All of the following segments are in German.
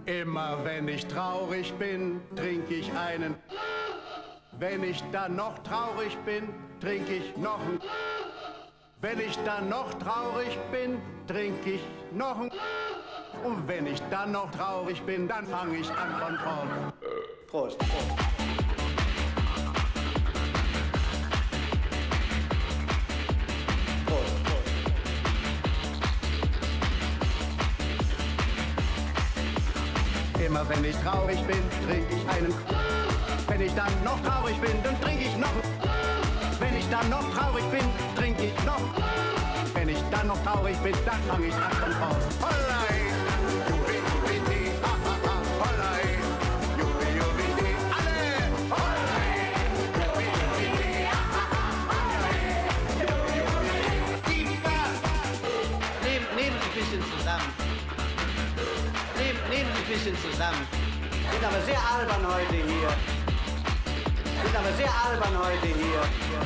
Immer wenn ich traurig bin, trinke ich einen. Wenn ich dann noch traurig bin, trinke ich noch einen. Wenn ich dann noch traurig bin, trinke ich noch einen. Und wenn ich dann noch traurig bin, dann fange ich an von vorn. Prost. Prost. Immer wenn ich traurig bin, trinke ich einen. Wenn ich dann noch traurig bin, dann trinke ich noch. Wenn ich dann noch traurig bin, trinke ich noch. Wenn ich dann noch traurig bin, dann fange ich an von vorn. Hollei, jubi, jubi, di, ha, ha, ha, hollei, jubi, jubi, di, alle, hollei, jubi, jubi, di, ha, ha, ha, hollei, jubi, jubi, di, gib Gas! Nehmen Sie ein bisschen zusammen. Nehmen Sie ein bisschen zusammen. Sind aber sehr albern heute hier. Sind aber sehr albern heute hier.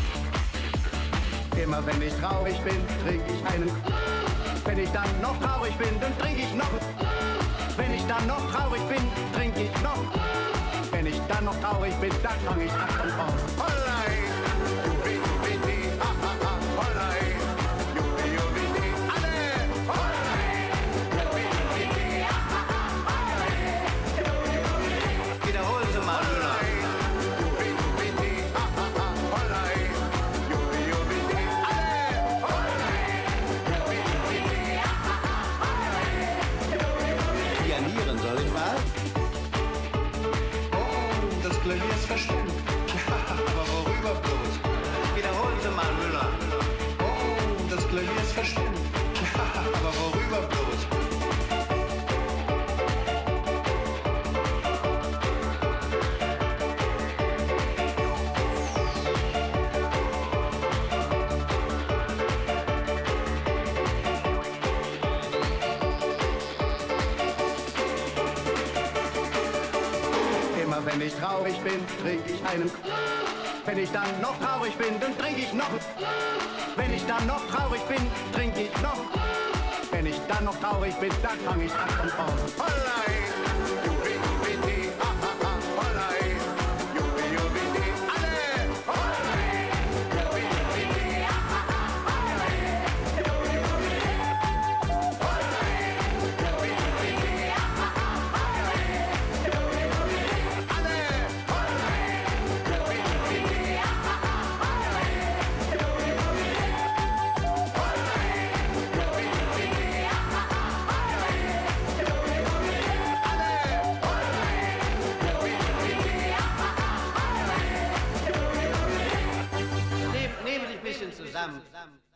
Immer wenn ich traurig bin, trinke ich einen. Wenn ich dann noch traurig bin, dann trinke ich noch. Wenn ich dann noch traurig bin, trinke ich noch. Wenn ich dann noch traurig bin, dann fange ich an von vorn. Hollei, jubi, jubi, di, ha, ha, ha, hollei, jubi, jubi, di, alle, hollei, jubi, jubi, di, ha, ha, ha, hollei, jubi, jubi, di. Wiederholen Sie mal, Müller. Jubi, jubi, di, ha, ha, ha, hollei, jubi, jubi, di, alle, hollei, jubi, jubi, di, ha, ha, ha, hollei, jubi, jubi, di. Pianieren soll ich mal? Das Klavier ist verstimmt. Ja, aber worüber bloß? Wiederholen Sie mal, Müller. Oh, das Klavier ist verstimmt. Ja, aber worüber bloß? Immer wenn ich traurig bin, trinke ich einen. Wenn ich dann noch traurig bin, dann trinke ich noch. Wenn ich dann noch traurig bin, trinke ich noch. Wenn ich dann noch traurig bin, dann fange ich an von vorn. Hollei, jubi, jubi, di, ha, ha, ha, hollei, jubi, jubi, di, alle, hollei, jubi, jubi, di, ha, ha, ha, hollei, jubi, jubi, di, hollei, jubi, jubi, di, ha, ha, ha, hollei, jubi, jubi, di, alle, hollei, jubi, jubi, di, ha, ha, ha, hollei, jubi, jubi, di, hollei, jubi, jubi, di, ha, ha, ha, hollei, jubi, jubi, di, alle, hollei, jubi, jubi, di, ha, ha, ha, hollei, jubi, jubi, di. Nehmen Sie ein bisschen zusammen.